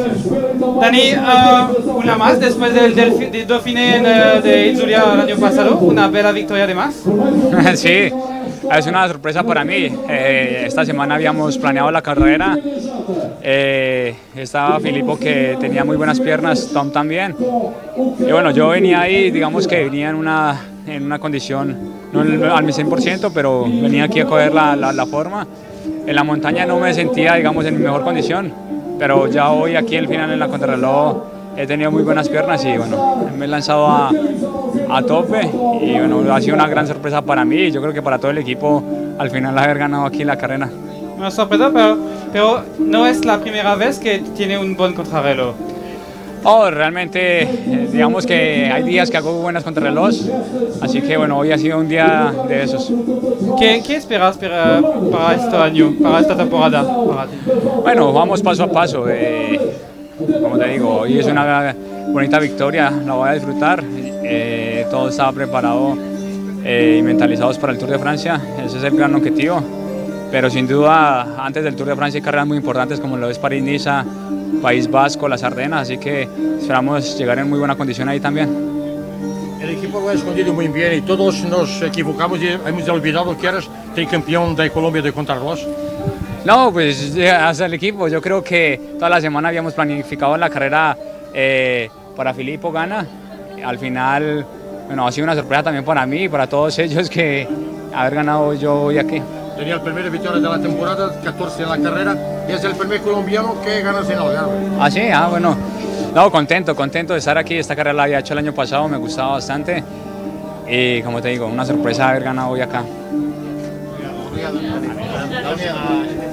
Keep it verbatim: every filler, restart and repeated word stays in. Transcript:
Dani, uh, una más después del, del, del Dauphiné en, uh, de Itzulia el año pasado, una bella victoria además. Sí, es una sorpresa para mí. Eh, esta semana habíamos planeado la carrera. Eh, estaba Filippo, que tenía muy buenas piernas, Tom también. Y bueno, yo venía ahí, digamos que venía en una, en una condición, no al cien por ciento, pero venía aquí a coger la, la, la forma. En la montaña no me sentía, digamos, en mi mejor condición, pero ya hoy aquí al final en la contrarreloj he tenido muy buenas piernas y bueno, me he lanzado a, a tope y bueno, ha sido una gran sorpresa para mí y yo creo que para todo el equipo al final haber ganado aquí la carrera. Una sorpresa, pero, pero no es la primera vez que tiene un buen contrarreloj. Oh, realmente, eh, digamos que hay días que hago buenas contrarreloj, así que bueno, hoy ha sido un día de esos. ¿Qué, qué esperas para, para este año, para esta temporada? Para ti? Bueno, vamos paso a paso. Eh, como te digo, hoy es una bonita victoria, la voy a disfrutar. Eh, todo estaba preparado eh, y mentalizados para el Tour de Francia, ese es el gran objetivo. Pero sin duda, antes del Tour de Francia hay carreras muy importantes como lo es París-Niza, País Vasco, las Ardenas, así que esperamos llegar en muy buena condición ahí también. El equipo lo ha escondido muy bien y todos nos equivocamos y hemos olvidado que eres tricampeón de Colombia de contrarreloj. No, pues hasta el equipo, yo creo que toda la semana habíamos planificado la carrera eh, para Filippo Ganna. Al final, bueno, ha sido una sorpresa también para mí y para todos ellos que haber ganado yo hoy aquí. Tenía el primer victoria de la temporada, catorce en la carrera, y es el primer colombiano que gana sin Algarve. Ah, sí, ah, bueno. No, contento, contento de estar aquí. Esta carrera la había hecho el año pasado, me gustaba bastante. Y como te digo, una sorpresa haber ganado hoy acá. Obrigado. Obrigado.